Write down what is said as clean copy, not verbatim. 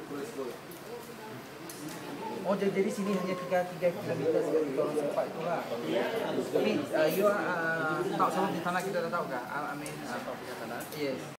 Oh, jadi sini hanya 3 kilometer seperti orang sempat itu lah. Tapi you tahu sebab di tanah kita dah tahu kah? I mean, yes.